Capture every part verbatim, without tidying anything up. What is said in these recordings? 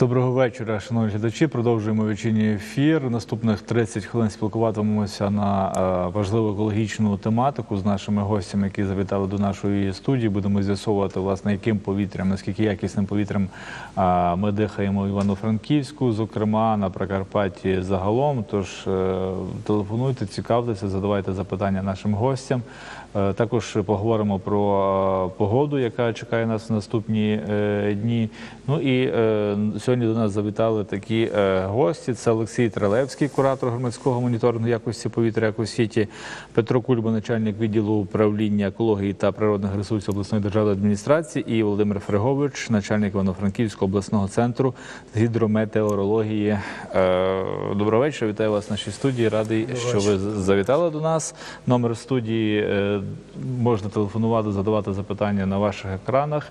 Доброго вечора, шановні глядачі. Продовжуємо вечірній ефір. Наступних тридцять хвилин спілкуватимемося на важливу екологічну тематику з нашими гостями, які завітали до нашої студії. Будемо з'ясовувати, власне, яким повітрям, наскільки якісним повітрям ми дихаємо в Івано-Франківську, зокрема на Прикарпатті загалом. Тож телефонуйте, цікавтеся, задавайте запитання нашим гостям. Також поговоримо про погоду, яка чекає нас в наступні дні. Ну і сьогодні до нас завітали такі гості. Це Олексій Трилевський, куратор громадського моніторингу якості повітря «Екосіті», Петро Кульба, начальник відділу управління екології та природних ресурсів обласної державної адміністрації, і Володимир Фригович, начальник Івано-Франківського обласного центру з гідрометеорології. Доброго вечора, вітаю вас в нашій студії. Радий, що ви завітали до нас. Номер студії можна телефонувати, задавати запитання на ваших екранах.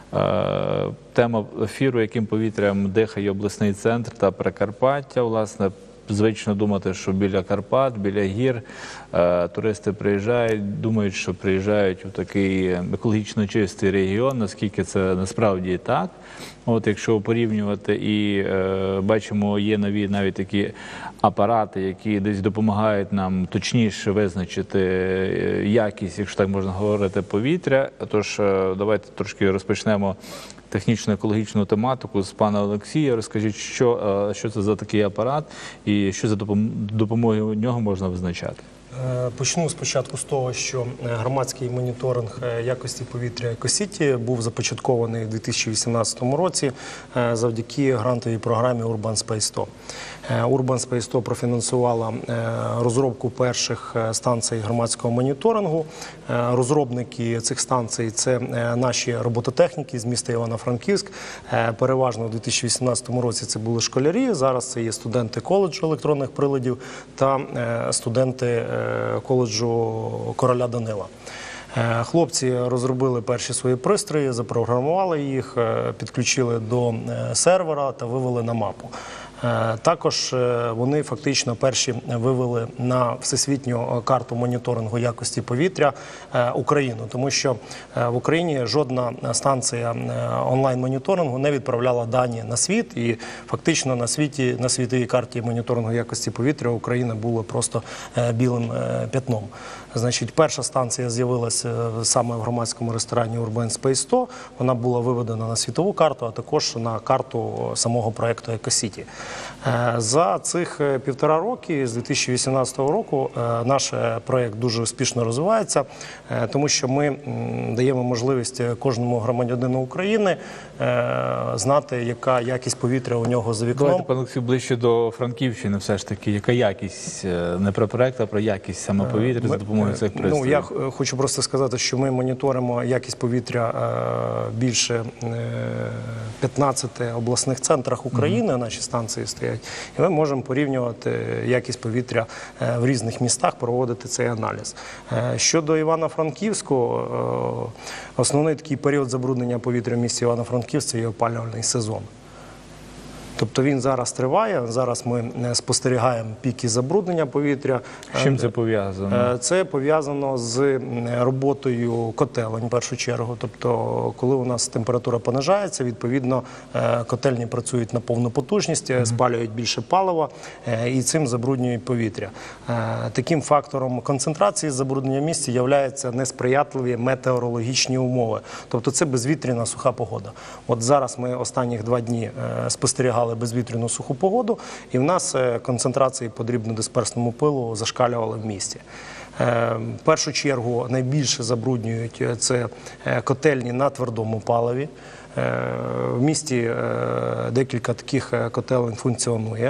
Тема ефіру, яким повітрям дихає обласний центр та Прикарпаття. Власне, звично думати, що біля Карпат, біля гір туристи приїжджають, думають, що приїжджають у такий екологічно чистий регіон, наскільки це насправді так. От якщо порівнювати, і е, бачимо, є нові навіть такі апарати, які десь допомагають нам точніше визначити якість, якщо так можна говорити, повітря. Тож е, давайте трошки розпочнемо технічну екологічну тематику з пана Олексія. Розкажіть, що, е, що це за такий апарат і що за допомогою нього можна визначати? Почну спочатку з того, що громадський моніторинг якості повітря «Екосіті» був започаткований у дві тисячі вісімнадцятому році завдяки грантовій програмі Urban Space сто. Urban Space сто профінансувала розробку перших станцій громадського моніторингу. Розробники цих станцій – це наші робототехніки з міста Івано-Франківськ. Переважно у дві тисячі вісімнадцятому році це були школярі, зараз це є студенти коледжу електронних приладів та студенти коледжу Короля Данила. Хлопці розробили перші свої пристрої, запрограмували їх, підключили до сервера та вивели на мапу. Також вони фактично перші вивели на всесвітню карту моніторингу якості повітря Україну, тому що в Україні жодна станція онлайн-моніторингу не відправляла дані на світ, і фактично на світі, на світовій карті моніторингу якості повітря Україна була просто білим п'ятном. Значить, перша станція з'явилася саме в громадському ресторані Urban Space сто. Вона була виведена на світову карту, а також на карту самого проєкту «Екосіті». За цих півтора роки, з дві тисячі вісімнадцятого року, наш проєкт дуже успішно розвивається, тому що ми даємо можливість кожному громадянину України знати, яка якість повітря у нього за вікном. Давайте, пане Олексій, ближче до Франківщини все ж таки. Яка якість, не про проєкт, а про якість саме повітря за допомогою цих пристроїв? Ну, я хочу просто сказати, що ми моніторимо якість повітря більше п'ятнадцяти обласних центрах України, mm-hmm. наші станції стоять, і ми можемо порівнювати якість повітря в різних містах, проводити цей аналіз. Щодо Івано-Франківського, основний такий період забруднення повітря в місті Івано-Франківськ – це є опалювальний сезон. Тобто він зараз триває, зараз ми спостерігаємо піки забруднення повітря. З чим це пов'язано? Це пов'язано з роботою котелень, в першу чергу. Тобто, коли у нас температура понижається, відповідно, котельні працюють на повну потужність, mm-hmm. спалюють більше палива і цим забруднюють повітря. Таким фактором концентрації забруднення в місті являються несприятливі метеорологічні умови. Тобто це безвітряна суха погода. От зараз ми останніх два дні спостерігали безвітряну суху погоду, і в нас концентрації подрібно-дисперсному пилу зашкалювали в місті. В першу чергу найбільше забруднюють це котельні на твердому паливі. В місті декілька таких котелень функціонує.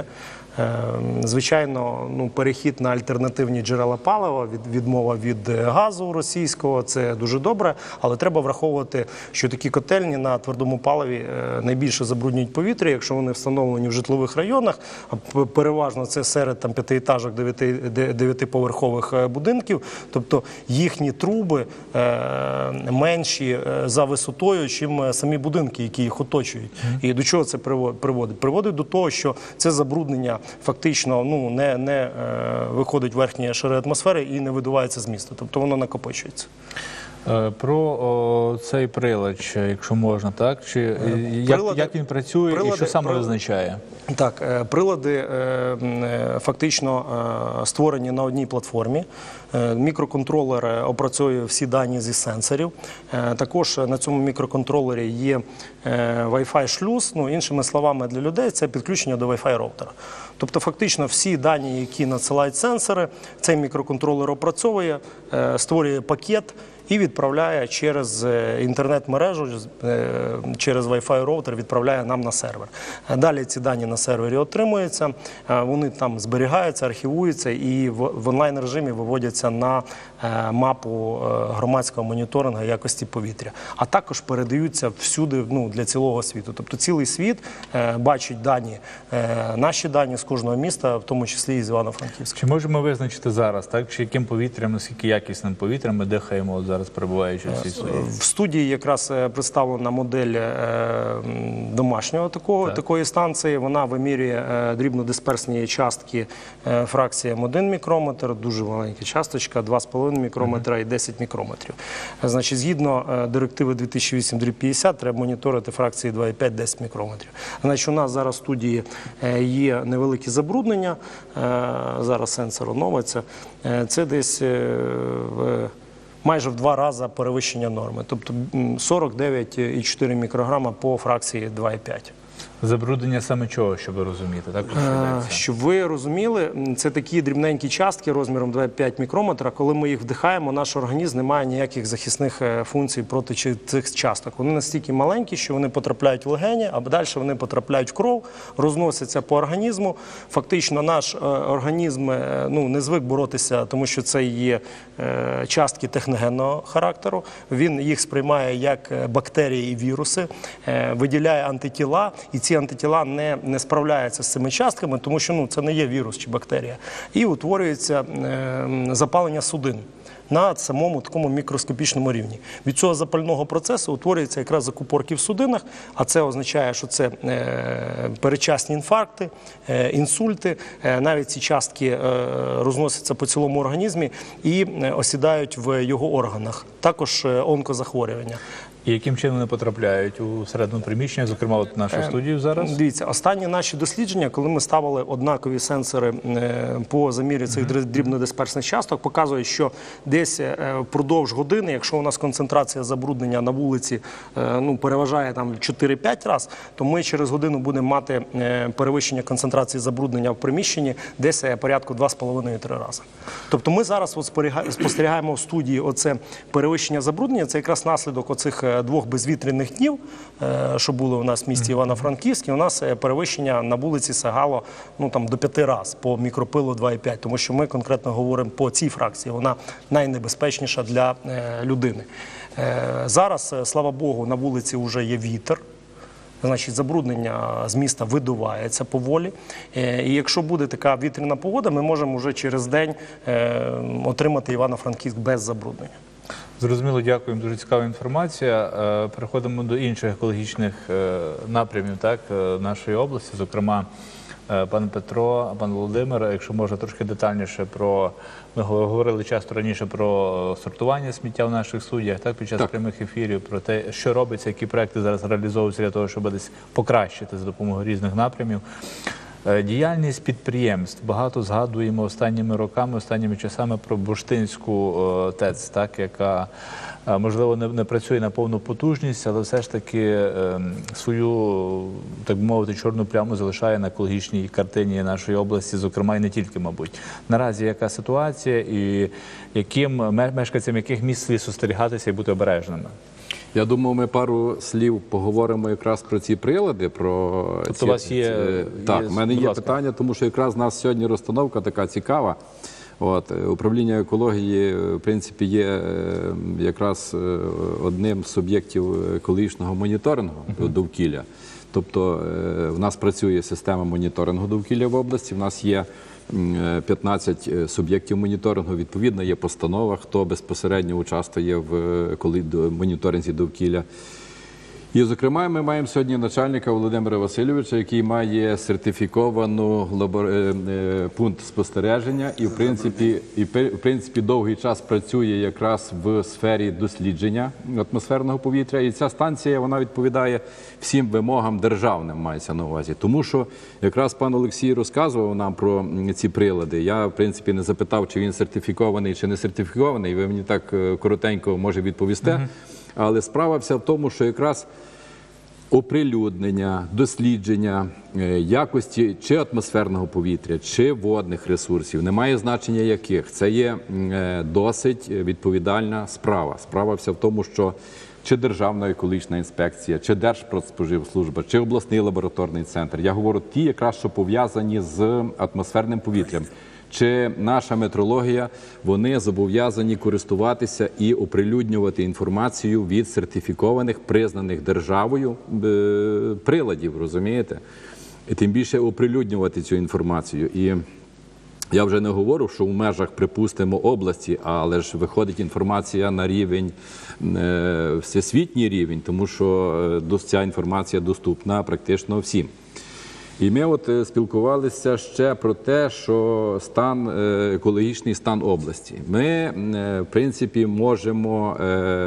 Звичайно, ну, перехід на альтернативні джерела палива, від, відмова від газу російського – це дуже добре, але треба враховувати, що такі котельні на твердому паливі найбільше забруднюють повітря, якщо вони встановлені в житлових районах, а переважно це серед там, п'ятиетажок, дев'яти, дев'ятиповерхових будинків, тобто їхні труби е, менші за висотою, чим самі будинки, які їх оточують. І до чого це приводить? Приводить до того, що це забруднення фактично ну, не, не е, виходить в верхні шари атмосфери і не видувається з міста. Тобто воно накопичується. Е, Про о, цей прилад, ще, якщо можна, так? Чи, як, Прилади- як він працює і прилади- що саме прилади- визначає? Так, е, прилади е, е, фактично е, створені на одній платформі. Е, Мікроконтролер е, опрацьовує всі дані зі сенсорів. Е, Також на цьому мікроконтролері є е, Wi-Fi шлюз, ну, іншими словами для людей, це підключення до Wi-Fi роутера. Тобто фактично всі дані, які надсилають сенсори, цей мікроконтролер опрацьовує, е, створює пакет і відправляє через е, інтернет-мережу, е, через Wi-Fi роутер відправляє нам на сервер. Е, Далі ці дані на сервері отримуються, е, вони там зберігаються, архівуються і в, в онлайн-режимі виводяться на е, мапу е, громадського моніторингу якості повітря. А також передаються всюди, ну, для цілого світу. Тобто цілий світ е, бачить дані, е, наші дані з кожного міста, в тому числі і з Івано-Франківська. Чи можемо визначити зараз, так? Чи яким повітрям, наскільки якісним повітрям ми дихаємо от зараз, перебуваючи в цій студії? В студії якраз е, представлена модель е, м, домашнього такого, Так. такої станції. Вона вимірює е, дрібнодисперсні частки е, фракціям один мікрометр, дуже маленька часточка, два з половиною мікрометра і десять мікрометрів. Е, Значить, згідно е, директиви дві тисячі вісім п'ятдесят, треба моніторити фракції два і п'ять - десять мікрометрів. Значить, у нас зараз в студії е, є невеликі забруднення, е, зараз сенсор оновиться. Е, Це десь е, в майже в два рази перевищення норми, тобто м, сорок дев'ять цілих чотири мікрограма по фракції два і п'ять. Забруднення саме чого, щоб ви розумієте? Так? Про що Е, йдеться? Щоб ви розуміли, м, це такі дрібненькі частки розміром два і п'ять мікрометра. Коли ми їх вдихаємо, наш організм не має ніяких захисних е, функцій проти чи- цих часток. Вони настільки маленькі, що вони потрапляють в легені, а далі вони потрапляють в кров, розносяться по організму. Фактично наш е, організм е, ну, не звик боротися, тому що це є е, частки техногенного характеру. Він їх сприймає як е, бактерії і віруси, е, виділяє антитіла, і ці антитіла не, не справляються з цими частками, тому що ну, це не є вірус чи бактерія. І утворюється е, запалення судин на самому такому мікроскопічному рівні. Від цього запального процесу утворюються якраз закупорки в судинах, а це означає, що це е, передчасні інфаркти, е, інсульти, е, навіть ці частки е, розносяться по цілому організмі і е, осідають в його органах. Також е, онкозахворювання. І яким чином вони потрапляють у середину приміщення, зокрема от в нашу студію зараз? Дивіться, останні наші дослідження, коли ми ставили однакові сенсори е, по замірі цих дріб- дрібнодисперсних часток, показують, що десь е, впродовж години, якщо у нас концентрація забруднення на вулиці е, ну, переважає там чотири-п'ять разів, то ми через годину будемо мати е, перевищення концентрації забруднення в приміщенні десь е, порядку два з половиною - три рази. Тобто ми зараз от споріга- спостерігаємо в студії оце перевищення забруднення, це якраз наслідок оцих е, двох безвітряних днів, е, що були у нас в місті Івано-Франківськ, і у нас е, перевищення на вулиці сягало ну, там, до п'яти разів по мікропилу два і п'ять, тому що ми конкретно говоримо по цій фракції, вона найнебезпечніша для е, людини. Е, Зараз, е, слава Богу, на вулиці вже є вітер. Значить, забруднення з міста видувається поволі. Е, І якщо буде така вітряна погода, ми можемо вже через день е, отримати Івано-Франківськ без забруднення. Зрозуміло, дякуємо. Дуже цікава інформація. Е, Переходимо до інших екологічних е, напрямів, так, е, нашої області. Зокрема, е, пан Петро, пан Володимир, якщо можна трошки детальніше про, ми говорили часто раніше про сортування сміття в наших студіях, так, під час Так. прямих ефірів, про те, що робиться, які проекти зараз реалізовуються для того, щоб десь покращити за допомогою різних напрямів. Е, Діяльність підприємств. Багато згадуємо останніми роками, останніми часами про Бурштинську е, ТЕЦ, так, яка, е, можливо, не, не працює на повну потужність, але все ж таки е, свою, так би мовити, чорну пляму залишає на екологічній картині нашої області, зокрема і не тільки, мабуть. Наразі яка ситуація і яким ме- мешканцям яких місць слід спостерігатися і бути обережними? Я думаю, ми пару слів поговоримо якраз про ці прилади. Про Тобто ці, у вас є- е, так, є- в мене будь є ласка. питання, тому що якраз у нас сьогодні розстановка така цікава. От, е, управління екології, е, в принципі, є е, якраз е, одним з суб'єктів екологічного моніторингу довкілля. Тобто е, в нас працює система моніторингу довкілля в області, в нас є м, п'ятнадцять суб'єктів моніторингу, відповідно є постанова, хто безпосередньо участвує в е, коли- до- моніторинзі довкілля. І, зокрема, ми маємо сьогодні начальника Володимира Васильовича, який має сертифіковану лабор... е, е, пункт спостереження і, в принципі, і, в принципі, довгий час працює якраз в сфері дослідження атмосферного повітря. І ця станція, вона відповідає всім вимогам державним, мається на увазі. Тому що якраз пан Олексій розказував нам про ці прилади. Я, в принципі, не запитав, чи він сертифікований, чи не сертифікований. Ви мені так коротенько, може, відповісте. Mm-hmm. Але справа вся в тому, що якраз оприлюднення, дослідження якості чи атмосферного повітря, чи водних ресурсів, немає значення яких. Це є досить відповідальна справа. Справа вся в тому, що чи Державна екологічна інспекція, чи Держпродспоживслужба, чи обласний лабораторний центр, я говорю ті якраз, що пов'язані з атмосферним повітрям, чи наша метрологія, вони зобов'язані користуватися і оприлюднювати інформацію від сертифікованих, признаних державою приладів, розумієте? І тим більше оприлюднювати цю інформацію. І я вже не говорю, що в межах, припустимо, області, але ж виходить інформація на рівень, всесвітній рівень, тому що ця інформація доступна практично всім. І ми от спілкувалися ще про те, що стан, екологічний стан області. Ми, в принципі, можемо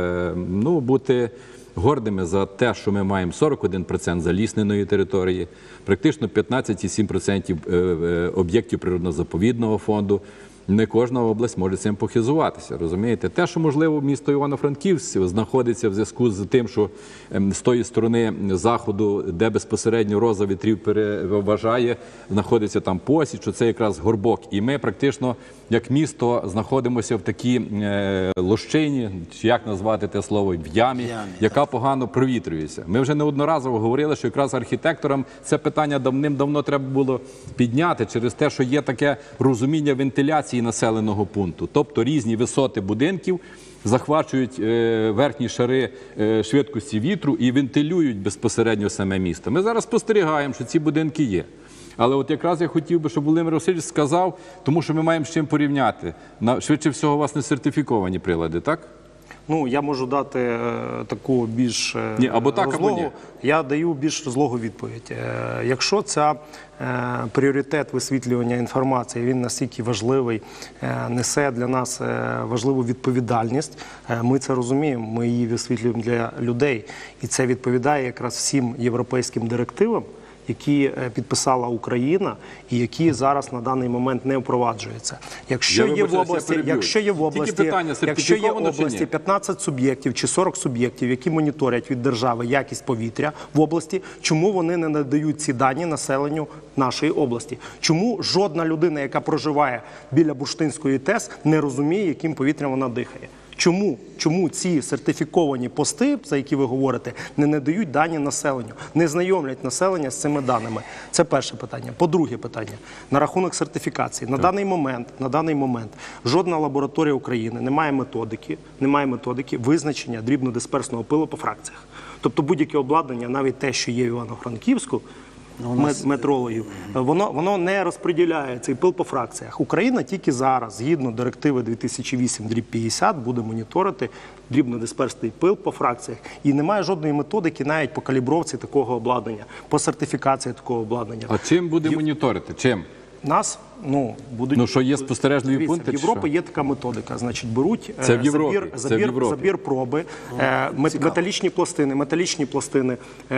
ну, бути гордими за те, що ми маємо сорок один відсоток залісненої території, практично п'ятнадцять цілих сім десятих відсотка об'єктів природно-заповідного фонду. Не кожна область може цим похизуватися, розумієте? Те, що, можливо, місто Івано-Франківськ знаходиться в зв'язку з тим, що з тої сторони заходу, де безпосередньо роза вітрів переважає, знаходиться там Посіч, що це якраз горбок. І ми практично, як місто, знаходимося в такій е, лощині, чи як назвати те слово, в ямі, яка погано провітрюється. Ми вже неодноразово говорили, що якраз архітекторам це питання давним-давно треба було підняти через те, що є таке розуміння вентиляції населеного пункту. Тобто різні висоти будинків захвачують е, верхні шари е, швидкості вітру і вентилюють безпосередньо саме місто. Ми зараз спостерігаємо, що ці будинки є. Але от якраз я хотів би, щоб Володимир Васильович сказав, тому що ми маємо з чим порівняти. На, швидше всього, у вас не сертифіковані прилади, так? Ну, я можу дати е, таку більш е, ні, або так, розлогу, або ні. Я даю більш розлогу відповідь. Е, якщо ця е, пріоритет висвітлювання інформації, він настільки важливий, е, несе для нас е, важливу відповідальність, е, ми це розуміємо, ми її висвітлюємо для людей. І це відповідає якраз всім європейським директивам, які підписала Україна і які зараз на даний момент не впроваджуються. Якщо є в області, якщо є в області, якщо є в області п'ятнадцять суб'єктів чи сорок суб'єктів, які моніторять від держави якість повітря в області, чому вони не надають ці дані населенню нашої області? Чому жодна людина, яка проживає біля Бурштинської ТЕС, не розуміє, яким повітрям вона дихає? Чому? Чому ці сертифіковані пости, за які ви говорите, не надають дані населенню, не знайомлять населення з цими даними? Це перше питання. По-друге питання, на рахунок сертифікації. На даний момент, на даний момент жодна лабораторія України не має методики, не має методики визначення дрібнодисперсного пилу по фракціях. Тобто будь-яке обладнання, навіть те, що є в Івано-Франківську, Нас... метрологів, воно, воно не розподіляє цей пил по фракціях. Україна тільки зараз, згідно директиви дві тисячі вісім п'ятдесят, буде моніторити дрібнодисперсний пил по фракціях. І немає жодної методики навіть по калібровці такого обладнання, по сертифікації такого обладнання. А чим буде моніторити? Чим? Нас, ну, будуть... Ну, що є спостережливі Дивіться, пункти? В Європі є така методика. Значить, беруть це в Європі. забір, це забір, в Європі. забір проби, е, металічні пластини, металічні пластини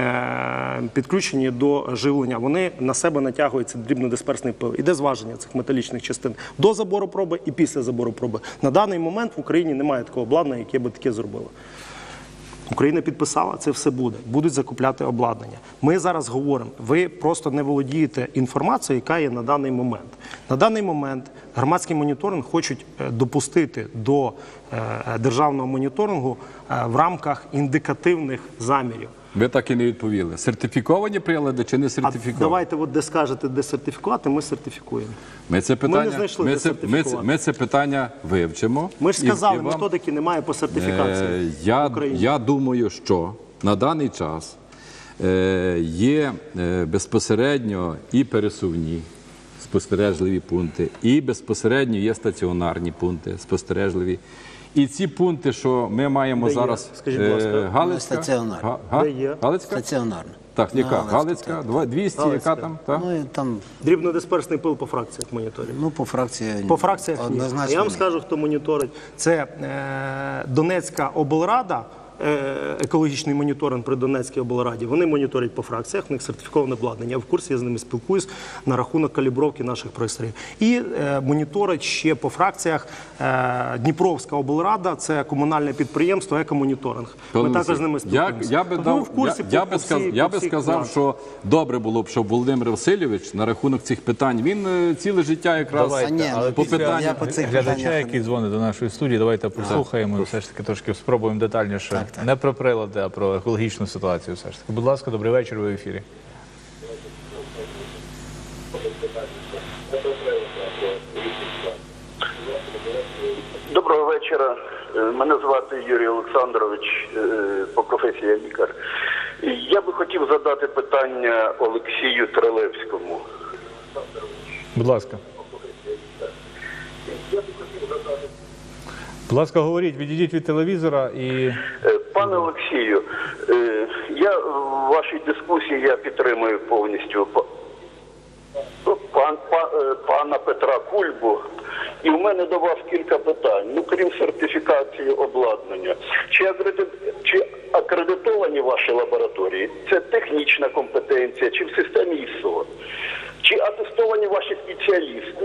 е, підключені до живлення. Вони на себе натягують цей дрібнодисперсний пил. Іде зваження цих металічних частин до забору проби і після забору проби. На даний момент в Україні немає такого обладнання, яке би таке зробило. Україна підписала, це все буде. Будуть закупляти обладнання. Ми зараз говоримо, ви просто не володієте інформацією, яка є на даний момент. На даний момент громадський моніторинг хочуть допустити до державного моніторингу в рамках індикативних замірів. Ви так і не відповіли. Сертифіковані прилади чи не сертифіковані? А давайте, от де скажете, де сертифікувати, ми сертифікуємо. Ми це питання, ми не знайшли, ми де це, ми, це, ми це питання вивчимо. Ми ж сказали, і, і вам, методики немає по сертифікації е, я, в Україні. Я думаю, що на даний час е, є е, безпосередньо і пересувні спостережливі пункти, і безпосередньо є стаціонарні пункти спостережливі. І ці пункти, що ми маємо Де є? зараз, Скажіть, будь ласка. е, Галицька, Стаціонарно. Га- Га- Де є? Галицька? Стаціонарно. Так, яка? На Галицьку, Галицька, так. Два- двісті, Галицька. яка там? Так? Ну і там, Дрібнодисперсний пил по фракціях моніторів. ну, по фракції. По фракціях ні. однозначно. Я вам ні. скажу, хто моніторить. Це е, Донецька облрада, е, екологічний моніторинг при Донецькій облраді. Вони моніторять по фракціях, в них сертифіковане обладнання. Я в курсі, я з ними спілкуюсь на рахунок калібровки наших пристроїв. І е, моніторить ще по фракціях е, Дніпровська облрада, це комунальне підприємство «Екомоніторинг». Ми Пане також з ними Олексій, я, спілкуємося. я би Тобто ви дав, в курсі я, я, по- би по сказ, всій- я по би всіх сказав, фронтах. що добре було б, щоб Володимир Васильович на рахунок цих питань, він е, ціле життя якраз Давайте, А ні, але ну, по після питанню- я по цих глядача, питаннях- який дзвонить до нашої студії, давайте послухаємо і все ж таки трошки спробуємо детальніше. Так, так. Не про прилади, а про екологічну ситуацію все ж таки. Будь ласка, добрий вечір, ви в ефірі. Доброго вечора. Е, Мене звати Юрій Олександрович, е, по професії я лікар. Я би хотів задати питання Олексію Трилевському. Будь ласка. Будь ласка, говоріть, відійдіть від телевізора і Е, Пане Олексію, е, я в вашій дискусії я підтримую повністю па- пан, па- е, пана Петра Кульбу. І в мене до вас кілька питань. Ну, крім сертифікації обладнання, чи, акреди... чи акредитовані ваші лабораторії? Це технічна компетенція, чи в системі ай ес о? Чи атестовані ваші спеціалісти?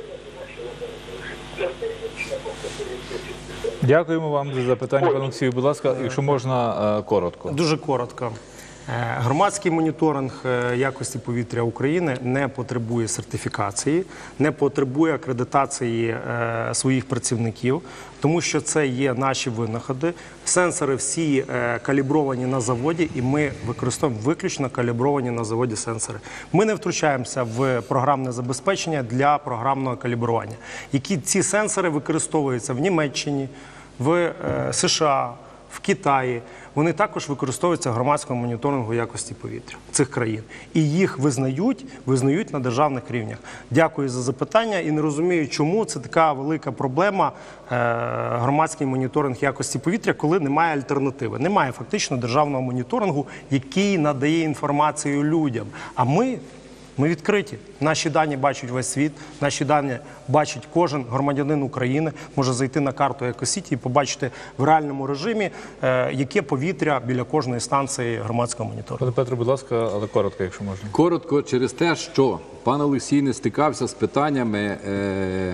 дякуємо вам за запитання, пане Олексію. Будь ласка, якщо можна, е, коротко. Дуже коротко. Е, Громадський моніторинг е, якості повітря України не потребує сертифікації, не потребує акредитації е, своїх працівників, тому що це є наші винаходи. Сенсори всі е, калібровані на заводі, і ми використовуємо виключно калібровані на заводі сенсори. Ми не втручаємося в програмне забезпечення для програмного калібрування. Які ці сенсори використовуються в Німеччині, в е, США, в Китаї. Вони також використовуються в громадському моніторингу якості повітря цих країн. І їх визнають, визнають на державних рівнях. Дякую за запитання і не розумію, чому це така велика проблема е, громадський моніторинг якості повітря, коли немає альтернативи. Немає фактично державного моніторингу, який надає інформацію людям. А ми Ми відкриті. Наші дані бачить весь світ, наші дані бачить кожен громадянин України, може зайти на карту Екосіті і побачити в реальному режимі, е, яке повітря біля кожної станції громадського моніторингу. Пане Петро, будь ласка, але коротко, якщо можна. Коротко, через те, що пан Олексій не стикався з питаннями, е, е,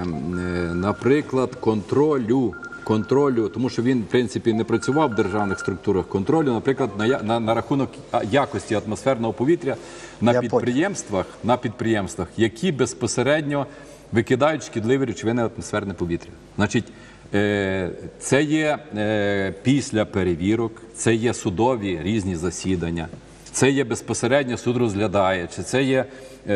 наприклад, контролю, контролю, тому що він, в принципі, не працював в державних структурах контролю, наприклад, на, я- на, на рахунок а, якості атмосферного повітря на Я підприємствах, на підприємствах, які безпосередньо викидають шкідливі речовини в атмосферне повітря. Значить, е, це є е, після перевірок, це є судові різні засідання. Це є безпосередньо суд розглядає, чи це є е,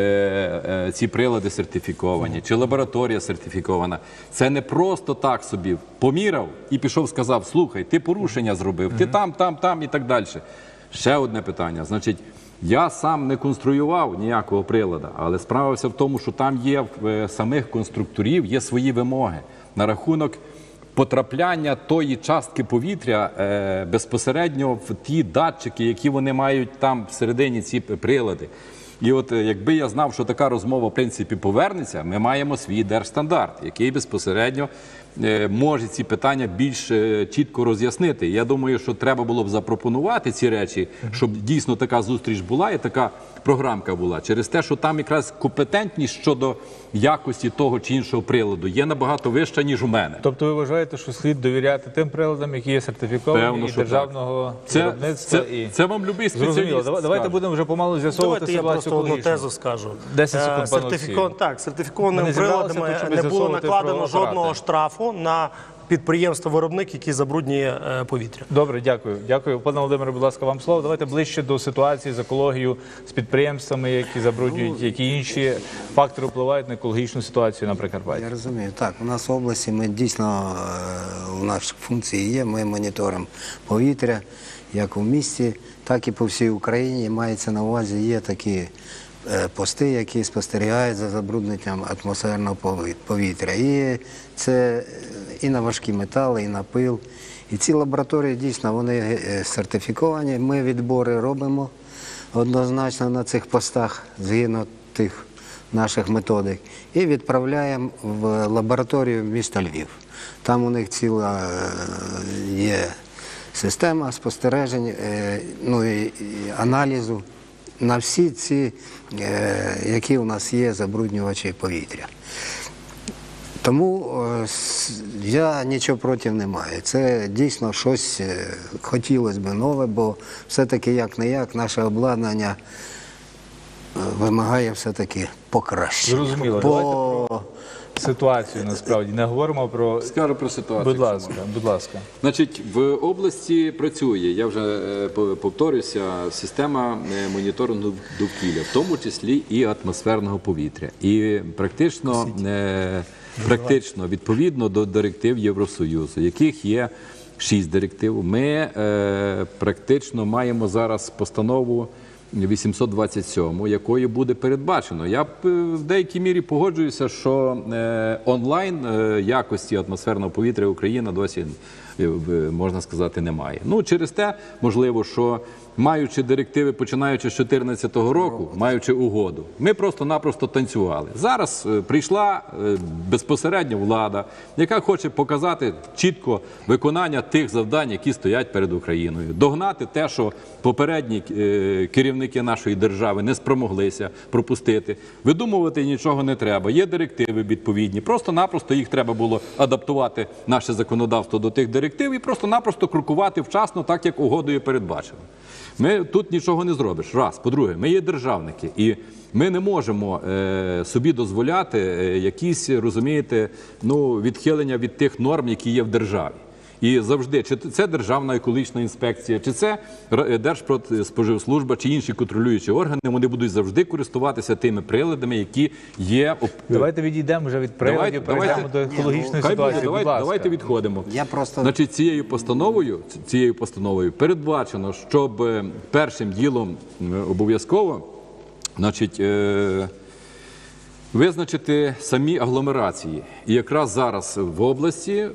е, ці прилади сертифіковані, чи лабораторія сертифікована. Це не просто так собі поміряв і пішов, сказав: слухай, ти порушення зробив, ти там, там, там і так далі. Ще одне питання. Значить, я сам не конструював ніякого прилада, але справа вся в тому, що там є в е, самих конструкторів є свої вимоги на рахунок потрапляння тої частки повітря е, безпосередньо в ті датчики, які вони мають там всередині, ці прилади. І от е, якби я знав, що така розмова в принципі повернеться, ми маємо свій держстандарт, який безпосередньо е, може ці питання більш е, чітко роз'яснити. Я думаю, що треба було б запропонувати ці речі, щоб дійсно така зустріч була і така програмка була. Через те, що там якраз компетентність щодо якості того чи іншого приладу є набагато вища, ніж у мене. Тобто ви вважаєте, що слід довіряти тим приладам, які є сертифіковані Певно, і що державного Це, виробництва? це, і... це вам любий спеціаліст Зрозуміло. Давай- Давайте скаже. будемо вже помалу з'ясовувати Давайте я ситуацію просто одну екологічну. тезу скажу. десять секунд, Е, пане сертифікон- Олексію. Так, сертифікованими Ми не зібралися приладами тут, щоб не було з'ясовувати накладено про апарати. жодного штрафу на підприємство-виробник, який забруднює е, повітря. Добре, дякую. Дякую. Пане Володимире, будь ласка, вам слово. Давайте ближче до ситуації з екологією, з підприємствами, які забруднюють, які інші фактори впливають на екологічну ситуацію на Прикарпатті. Я розумію. Так, у нас в області ми дійсно, е, у нас функції є, ми моніторимо повітря, як у місті, так і по всій Україні. Мається на увазі, є такі е, пости, які спостерігають за забрудненням атмосферного пові- повітря. І це і на важкі метали, і на пил. І ці лабораторії дійсно вони е, сертифіковані. Ми відбори робимо однозначно на цих постах згідно тих наших методик і відправляємо в лабораторію міста Львів. Там у них ціла е, є система спостережень, е, ну і, і аналізу на всі ці, е, які у нас є забруднювачі повітря. Тому е, с- я нічого проти не маю. Це дійсно щось е, хотілося б нове, бо все-таки як-не-як наше обладнання е, вимагає все-таки покращення. Зрозуміло. По... Ситуацію насправді не говоримо про. Скажу про ситуацію. Будь якщо ласка, будь ласка. Значить, в області працює, я вже е, по- повторюся, система е, моніторингу довкілля, в тому числі і атмосферного повітря. І практично, е, практично відповідно до директив Євросоюзу, яких є шість директив, ми е, практично маємо зараз постанову вісімсот двадцять сьому, якою буде передбачено. Я б, е, в деякій мірі погоджуюся, що е, онлайн е, якості атмосферного повітря Україна досі, е, в- можна сказати, немає. Ну, через те, можливо, що маючи директиви, починаючи з дві тисячі чотирнадцятого року, маючи угоду, ми просто-напросто танцювали. Зараз е, прийшла е, безпосередньо влада, яка хоче показати чітко виконання тих завдань, які стоять перед Україною. Догнати те, що попередні е, керівники нашої держави не спромоглися пропустити. Видумувати нічого не треба. Є директиви відповідні. Просто-напросто їх треба було адаптувати, наше законодавство, до тих директив і просто-напросто крокувати вчасно, так як угодою передбачено. Ми тут нічого не зробиш. Раз. По-друге, ми є державники, і ми не можемо е, собі дозволяти е, якісь, розумієте, ну, відхилення від тих норм, які є в державі. І завжди, чи це Державна екологічна інспекція, чи це Р- Держпродспоживслужба, чи інші контролюючі органи, вони будуть завжди користуватися тими приладами, які є. оп- Давайте відійдемо вже від приладів, Давайте- перейдемо до давайте- екологічної Хай буде, ситуації. давайте, Будь ласка. давайте відходимо. Я просто- Значить, цією постановою, цією постановою передбачено, щоб е, першим ділом е, обов'язково, значить, е, визначити самі агломерації. І якраз зараз в області е,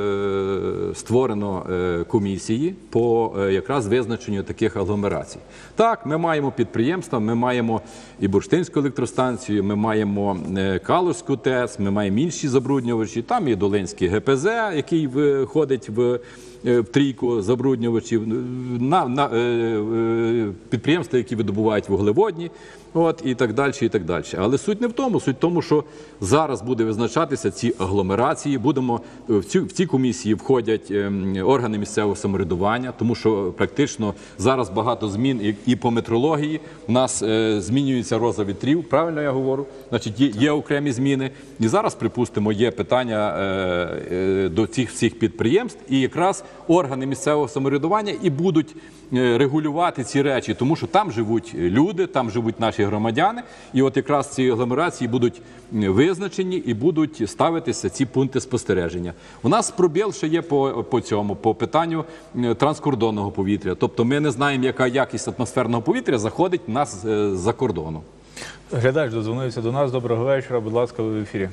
створено е, комісії по е, якраз визначенню таких агломерацій. Так, ми маємо підприємства, ми маємо і Бурштинську електростанцію, ми маємо е, Калузьку ТЕС, ми маємо інші забруднювачі, там і Долинський ГПЗ, який входить в е, в трійку забруднювачів, на, на е, е, підприємства, які видобувають вуглеводні, от, і так далі, і так далі. Але суть не в тому, суть в тому, що зараз буде визначатися ці агломерації, будемо, в ці, в ці комісії входять е, органи місцевого самоврядування, тому що практично зараз багато змін і, і по метрології, у нас е, змінюється роза вітрів, правильно я говорю, значить є, є окремі зміни, і зараз, припустимо, є питання е, е, до цих всіх підприємств, і якраз органи місцевого самоврядування і будуть е, регулювати ці речі, тому що там живуть люди, там живуть наші громадяни, і от якраз ці агломерації будуть визначені і будуть ставитися ці пункти спостереження. У нас пробіл ще є по, по цьому, по питанню е, транскордонного повітря, тобто ми не знаємо, яка якість атмосферного повітря заходить в нас е, з-за кордону. Глядач додзвонився до нас. Доброго вечора, будь ласка, ви в ефірі.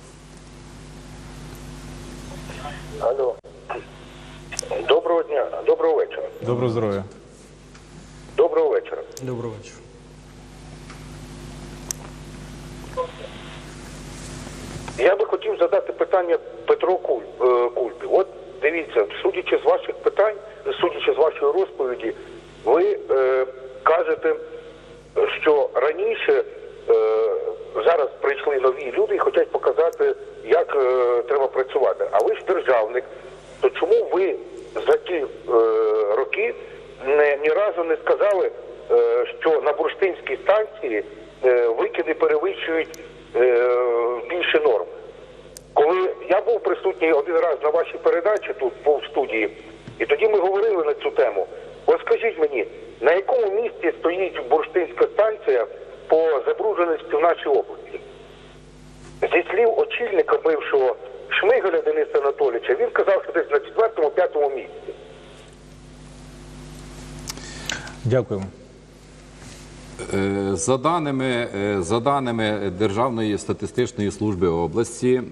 Алло. Доброго дня, доброго вечора. Доброго здоров'я. Доброго вечора. Доброго вечора. Я би хотів задати питання Петру Куль- е, Кульбі. От дивіться, судячи з ваших питань, судячи з вашої розповіді, ви е, кажете, що раніше е, зараз прийшли нові люди і хочуть показати, як е, треба працювати. А ви ж державник, то чому ви за ті е, роки не, ні разу не сказали, е, що на бурштинській станції е, викиди перевищують е, більше норм? Коли я був присутній один раз на вашій передачі тут, був в студії, і тоді ми говорили на цю тему. От скажіть мені, на якому місці стоїть бурштинська станція по забрудненості в нашій області? Зі слів очільника бившого Шмигаля Дениса Анатолійовича, він казав, що десь на четвертому-п'ятому місці. Дякуємо. Е, За даними, е, за даними Державної статистичної служби області,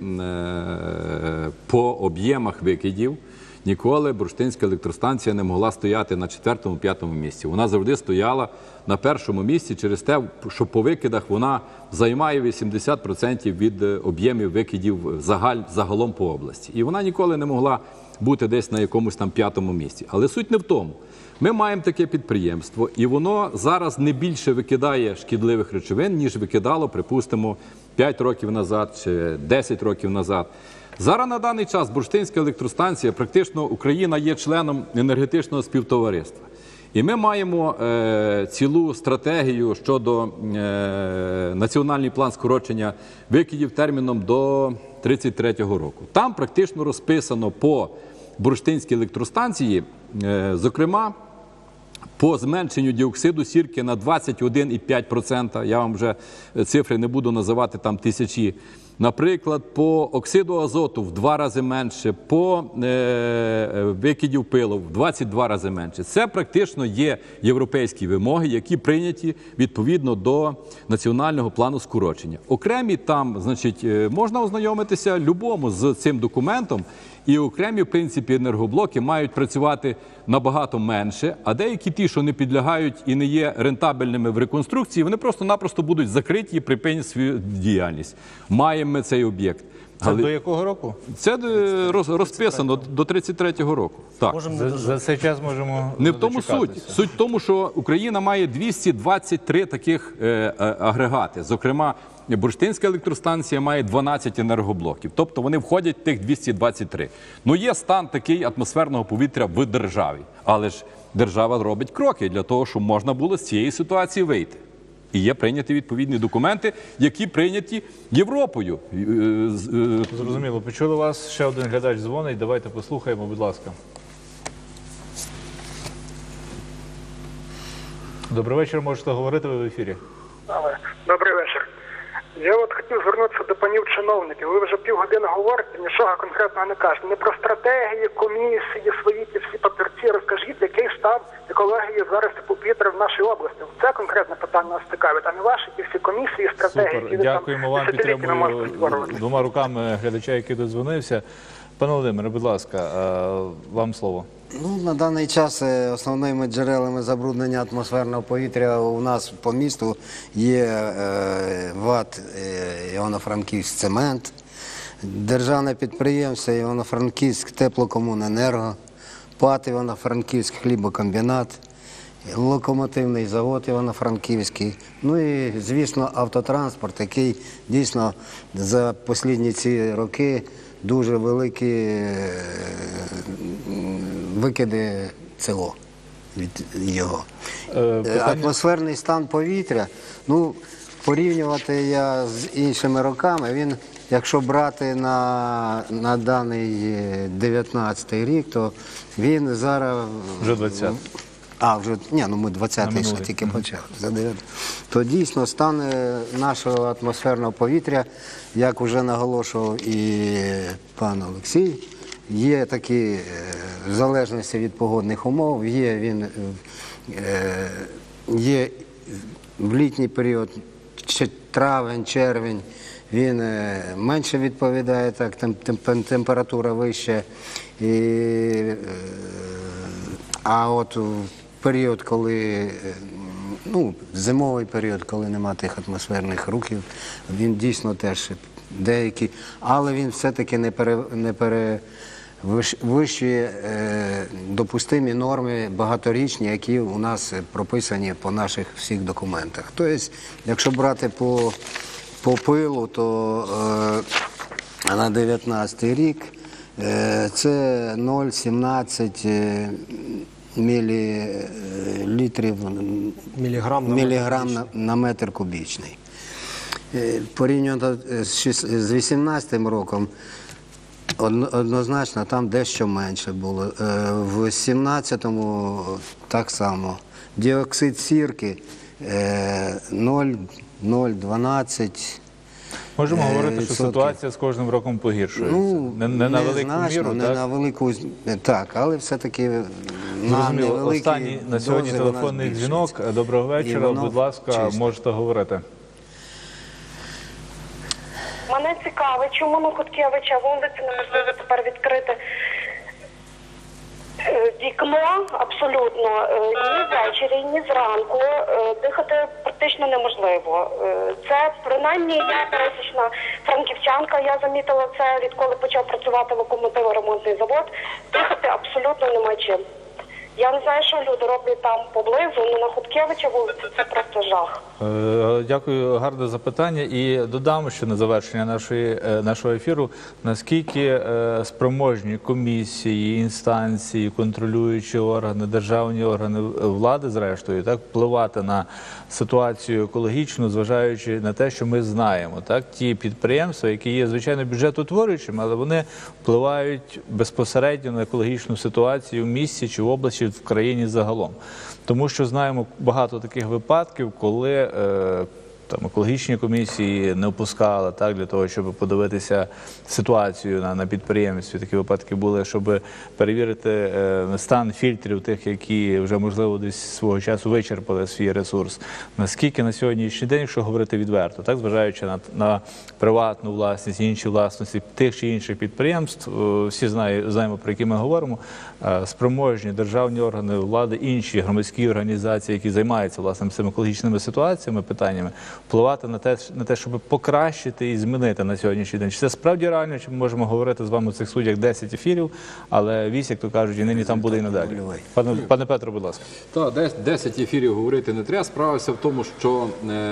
е, по об'ємах викидів ніколи бурштинська електростанція не могла стояти на четвертому-п'ятому місці. Вона завжди стояла на першому місці через те, що по викидах вона займає вісімдесят відсотків від об'ємів викидів загаль, загалом по області. І вона ніколи не могла бути десь на якомусь там п'ятому місці. Але суть не в тому. Ми маємо таке підприємство, і воно зараз не більше викидає шкідливих речовин, ніж викидало, припустимо, п'ять років назад чи десять років назад. Зараз на даний час бурштинська електростанція, практично Україна є членом енергетичного співтовариства. І ми маємо е, цілу стратегію щодо е, національний план скорочення викидів терміном до тридцять третього року. Там практично розписано по бурштинській електростанції, е, зокрема, по зменшенню діоксиду сірки на двадцять один цілих п'ять десятих відсотка, я вам вже цифри не буду називати там тисячі, наприклад, по оксиду азоту в два рази менше, по е, викидів пилу в двадцять два рази менше. Це практично є європейські вимоги, які прийняті відповідно до національного плану скорочення. Окремі там, значить, можна ознайомитися любому з цим документом, і окремі, в принципі, енергоблоки мають працювати набагато менше, а деякі ті, що не підлягають і не є рентабельними в реконструкції, вони просто-напросто будуть закриті і припинять свою діяльність. Маємо ми цей об'єкт. Це до якого року? Це е, роз, розписано до тридцять третього року. Так. За, за цей час можемо Не в тому суть. дочекатися. Суть в тому, що Україна має двісті двадцять три таких е, е, агрегати. Зокрема, бурштинська електростанція має дванадцять енергоблоків. Тобто вони входять в тих двісті двадцять три. Ну є стан такий атмосферного повітря в державі. Але ж держава робить кроки для того, щоб можна було з цієї ситуації вийти. І є прийняті відповідні документи, які прийняті Європою. Зрозуміло. Почули вас. Ще один глядач дзвонить. Давайте послухаємо, будь ласка. Добрий вечір. Можете говорити, ви в ефірі. Добрий вечір. Я от хотів звернутися до панів чиновників. Ви вже півгодини говорите, нічого конкретного не кажете. Не про стратегії, комісії, свої ті всі папірці. Розкажіть, який стан екології зараз повітря в нашій області. Це конкретне питання нас цікавить, а не ваші ті всі комісії, стратегії. Супер. Дякуємо вам, підтримую двома руками глядача, який додзвонився. Пане Володимире, будь ласка, вам слово. Ну, на даний час е, основними джерелами забруднення атмосферного повітря у нас по місту є е, ВАТ е, Івано-Франківськ цемент, державне підприємство Івано-Франківськ теплокомуненерго, ПАТ Івано-Франківськ хлібокомбінат, локомотивний завод Івано-Франківський, ну і, звісно, автотранспорт, який дійсно за останні ці роки дуже великі викиди село від його. Е, питання... Атмосферний стан повітря, ну, порівнювати я з іншими роками, він, якщо брати на, на даний дев'ятнадцятий рік, то він зараз... Вже двадцятий. А, вже, ні, ну ми двадцятий ще тільки почали. За дев'ятий. То дійсно стан нашого атмосферного повітря, як вже наголошував і пан Олексій, є такі, в залежності від погодних умов, є він є в літній період, травень, червень, він менше відповідає, так, температура вища. І, а от в період, коли, ну, зимовий період, коли нема тих атмосферних рухів, він дійсно теж деякий, але він все-таки не пере, не перевищує е, допустимі норми багаторічні, які у нас прописані по наших всіх документах. Тобто, якщо брати по, по пилу, то е, на дев'ятнадцятий рік е, це нуль цілих сімнадцять мілілітрів Міліграм на міліграм метр на, на метр кубічний. Порівняно з вісімнадцятим роком, однозначно там дещо менше було. В сімнадцятому так само. Діоксид сірки нуль цілих дванадцять. Можемо говорити, що відсотків. ситуація з кожним роком погіршується. Ну, не, не на велику значно, міру, не так? на велику, так, але все-таки на Зрозуміло. невеликі Останній на сьогодні дози вона телефонний збільшується. дзвінок. Доброго вечора. воно Будь ласка, чисто. можете говорити. Мене цікавить, чому на Хоткевича вулиці неможливо тепер відкрити е, вікно абсолютно е, ні ввечері, ні зранку. Е, Дихати практично неможливо. Е, Це принаймні я пересічна франківчанка, я замітила це, відколи почав працювати локомотиво-ремонтний завод. Дихати абсолютно нема чим. Я не знаю, що люди роблять там поблизу, але на Хоткевича вулиці це просто жах. Е, Дякую, гарне запитання. І додам, що на завершення нашої, е, нашого ефіру, наскільки е, спроможні комісії, інстанції, контролюючі органи, державні органи влади, зрештою, так, впливати на ситуацію екологічну, зважаючи на те, що ми знаємо. Так, ті підприємства, які є, звичайно, бюджетоутворюючими, але вони впливають безпосередньо на екологічну ситуацію в місті чи в області, в країні загалом. Тому що знаємо багато таких випадків, коли е, там, екологічні комісії не опускали так, для того, щоб подивитися ситуацію на, на підприємстві. Такі випадки були, щоб перевірити е, стан фільтрів тих, які вже, можливо, десь свого часу вичерпали свій ресурс. Наскільки на сьогоднішній день, якщо говорити відверто, так, зважаючи на, на приватну власність, інші власності тих чи інших підприємств, е, всі знає, знаємо, про які ми говоримо, е, спроможні державні органи влади, інші громадські організації, які займаються, власне, цими екологічними ситуаціями, питаннями, впливати на те, на те, щоб покращити і змінити на сьогоднішній день. Чи це справді реально, чи ми можемо говорити з вами в цих студіях десять ефірів, але вісім, як то кажуть, і нині там буде і надалі. Пане, пане Петро, будь ласка. Так, десять ефірів говорити не треба. Справа вся в тому, що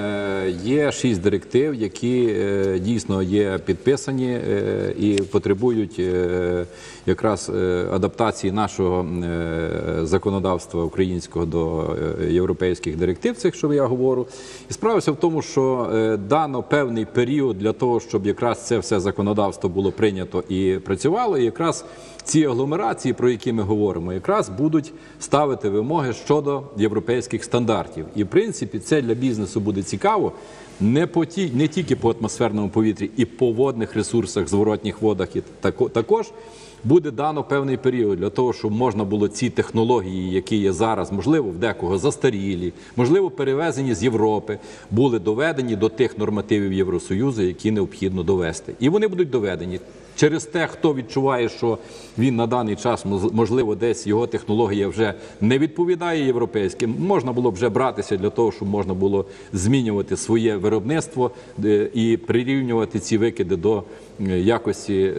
е, є шість директив, які е, дійсно є підписані е, і потребують е, якраз е, адаптації нашого е, законодавства українського до е, європейських директив, цих, що я говорю. І справа вся в тому, що е, дано певний період для того, щоб якраз це все законодавство було прийнято і працювало, і якраз ці агломерації, про які ми говоримо, якраз будуть ставити вимоги щодо європейських стандартів. І, в принципі, це для бізнесу буде цікаво не, по ті, не тільки по атмосферному повітрі, і по водних ресурсах, зворотніх водах і тако, також. Буде дано певний період для того, щоб можна було ці технології, які є зараз, можливо, в декого застарілі, можливо, перевезені з Європи, були доведені до тих нормативів Євросоюзу, які необхідно довести. І вони будуть доведені. Через те, хто відчуває, що він на даний час, можливо, десь його технологія вже не відповідає європейським, можна було б вже братися для того, щоб можна було змінювати своє виробництво і прирівнювати ці викиди до якості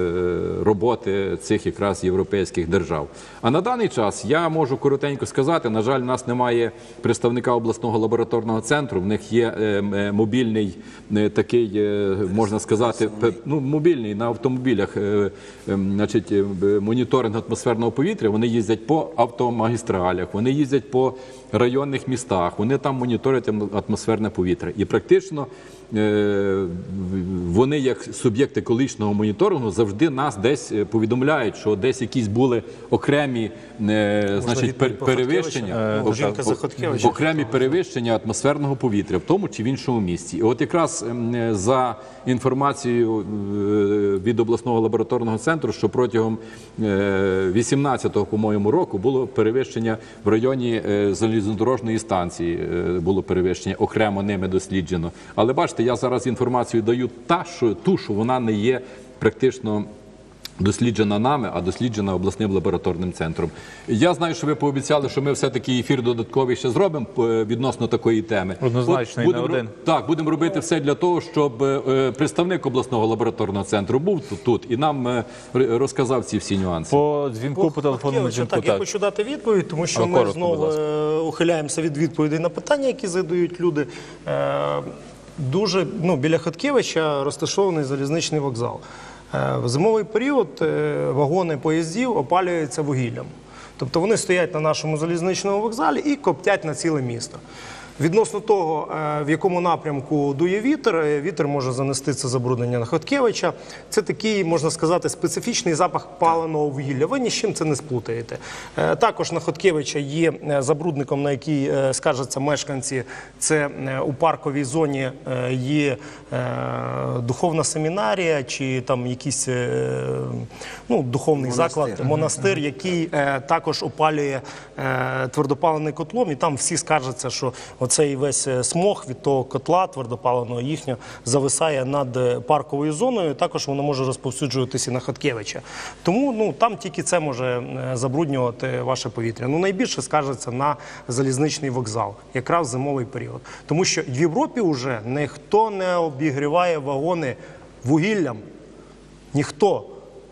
роботи цих якраз європейських держав. А на даний час я можу коротенько сказати, на жаль, у нас немає представника обласного лабораторного центру, в них є мобільний такий, можна сказати, ну, мобільний на автомобілях, значить, моніторинг атмосферного повітря, вони їздять по автомагістралях, вони їздять по районних містах, вони там моніторять атмосферне повітря. І практично вони, як суб'єкт екологічного моніторингу, завжди нас десь повідомляють, що десь якісь були окремі, значить, перевищення, окремі перевищення атмосферного повітря в тому чи в іншому місці. І от якраз за інформацією від обласного лабораторного центру, що протягом вісімнадцятого, по-моєму, року було перевищення в районі залізнодорожної станції, було перевищення, окремо ними досліджено. Але бачите, я зараз інформацію даю та, що, ту, що вона не є практично досліджена нами, а досліджена обласним лабораторним центром. Я знаю, що ви пообіцяли, що ми все-таки ефір додатковий ще зробимо відносно такої теми. Однозначно, і не один. Так, будемо робити все для того, щоб представник обласного лабораторного центру був тут і нам розказав ці всі нюанси. По дзвінку, по телефонному дзвінку, так. Я хочу дати відповідь, тому що О, ми коротко, знову будь ласка. е, ухиляємося від відповідей на питання, які задають люди. Е, Дуже, ну, біля Хоткевича розташований залізничний вокзал. В зимовий період вагони поїздів опалюються вугіллям. Тобто вони стоять на нашому залізничному вокзалі і коптять на ціле місто. Відносно того, е, в якому напрямку дує вітер, е, вітер може занести це забруднення на Хоткевича. Це такий, можна сказати, специфічний запах паленого вугілля. Ви ні з чим це не сплутаєте. Е, Також на Хоткевича є е, забрудником, на який е, скаржаться мешканці. Це е, у парковій зоні е, є е, духовна семінарія чи там якийсь е, ну, духовний Монастир. заклад, монастир, який е, також опалює е, твердопалений котлом. І там всі скаржаться, що оцей весь смог від того котла твердопаленого їхнього зависає над е, парковою зоною. Також воно може розповсюджуватися і на Хоткевича. Тому ну, там тільки це може е, забруднювати ваше повітря. Ну, найбільше скаржаться на залізничний вокзал, якраз в зимовий період. Тому що в Європі вже ніхто не обігріває вагони вугіллям. Ніхто.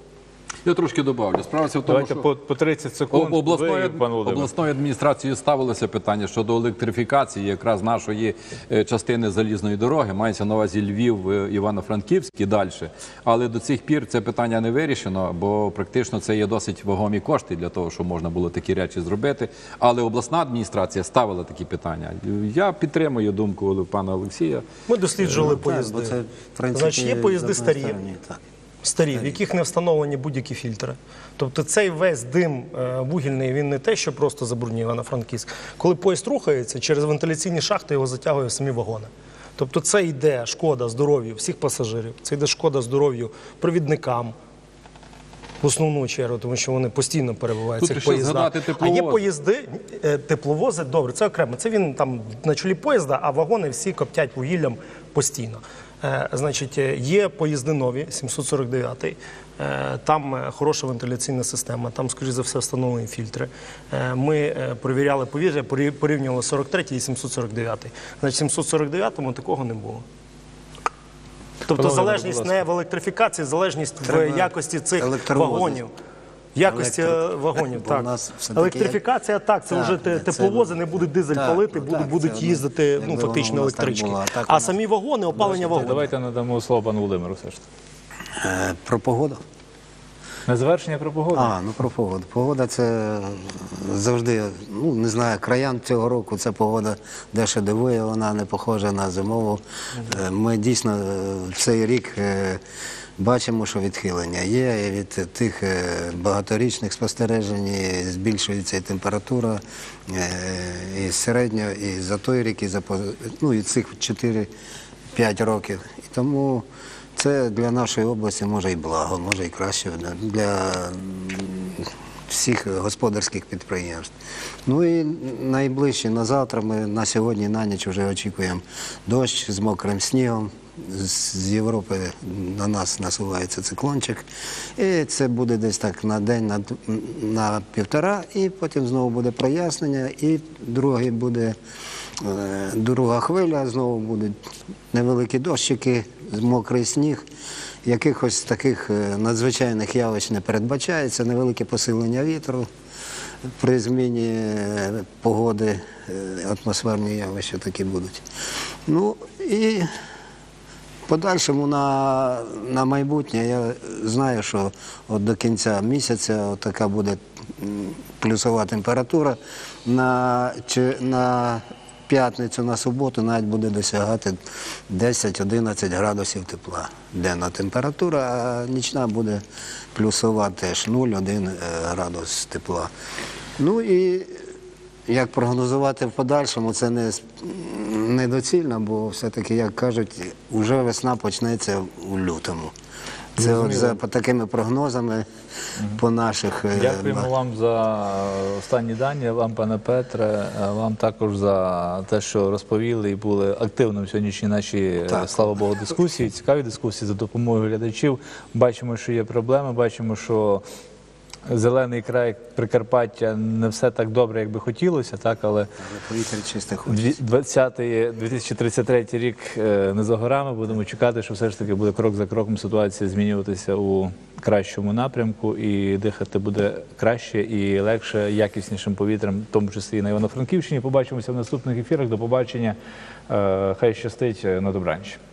Я трошки добавлю. Справа в тому, Давайте що по, по тридцять секунд. обласною, Ви, пан Володимир. обласною адміністрацією ставилося питання щодо електрифікації якраз нашої е, частини залізної дороги. Мається на увазі Львів, е, Івано-Франківськ і далі. Але до цих пір це питання не вирішено, бо практично це є досить вагомі кошти для того, щоб можна було такі речі зробити. Але обласна адміністрація ставила такі питання. Я підтримую думку пана Олексія. Ми досліджували Так, бо поїзди. це, в принципі, Значить, є поїзди з одної старі. сторони, так. Старі, в яких не встановлені будь-які фільтри. Тобто цей весь дим е, вугільний, він не те, що просто забруднює Івано-Франківськ. Коли поїзд рухається, через вентиляційні шахти його затягує в самі вагони. Тобто це йде шкода здоров'ю всіх пасажирів, це йде шкода здоров'ю провідникам, в основну чергу, тому що вони постійно перебувають в Тут цих ще поїздах. згадати А є тепловоз. поїзди, е, тепловози, добре, це окремо. Це він там на чолі поїзда, а вагони всі коптять вугіллям постійно. Е, Значить, е, є поїзди нові, сімсот сорок дев'ятий, е, там е, хороша вентиляційна система, там, скоріш за все, встановлені фільтри. Е, Ми е, перевіряли повітря, порі- порівнювали сорок третій і сімсот сорок дев'ятий. Значить, в сімсот сорок дев'ятому такого не було. Тобто Володимир, залежність будь ласка. не в електрифікації, залежність в Треба якості цих електровози. вагонів. Якості Електро- е, вагонів, бо у так. нас все-таки Електрифікація, так, це Так, вже те- це- тепловози не будуть дизель Так, палити, ну, будуть, так, будуть це їздити якби ну, воно фактично у нас так електрички. було, а так у А нас- самі вагони, опалення вагонів. Давайте надамо слово пану Володимиру все ж таки. Е, Про погоду. На завершення про погоду. А, ну про погоду. Погода це завжди, ну не знаю, краян цього року це погода дещо дивує, вона не похожа на зимову. Е, Ми дійсно е, в цей рік е, бачимо, що відхилення є і від тих е, багаторічних спостережень, і збільшується і температура, е, і середньо, і за той рік, і за поз- ну, і цих чотири-п'ять років. І тому це для нашої області може і благо, може і краще для всіх господарських підприємств. Ну і найближче на завтра, ми на сьогодні на ніч вже очікуємо дощ з мокрим снігом. З з Європи на нас насувається циклончик. І це буде десь так на день, на, д- на півтора, і потім знову буде прояснення, і другий буде е, друга хвиля, знову будуть невеликі дощики, мокрий сніг. Якихось таких е, надзвичайних явищ не передбачається, невелике посилення вітру при зміні е, погоди, е, атмосферні явища такі будуть. Ну і в подальшому на, на майбутнє я знаю, що от до кінця місяця от така буде м, плюсова температура. На, чи, на п'ятницю, на суботу навіть буде досягати десять-одинадцять градусів тепла. Денна температура, а нічна буде плюсова теж нуль-один градус тепла. Ну і як прогнозувати в подальшому, це не, недоцільно, бо все-таки, як кажуть, вже весна почнеться у лютому. Це от за по такими прогнозами, по наших... е, Дякуємо ба- вам за останні дані, вам, пане Петре, вам також за те, що розповіли і були активними в сьогоднішній нашій, Так. слава Богу, дискусії, цікаві дискусії за допомогою глядачів. Бачимо, що є проблеми, бачимо, що зелений край Прикарпаття не все так добре, як би хотілося, так, але Але повітря чисте хочеться. двадцятий, дві тисячі тридцять третій рік е, не за горами. Будемо чекати, що все ж таки буде крок за кроком ситуація змінюватися у кращому напрямку, і дихати буде краще і легше, якіснішим повітрям, в тому числі і на Івано-Франківщині. Побачимося в наступних ефірах. До побачення. Е, Хай щастить. На добраніч.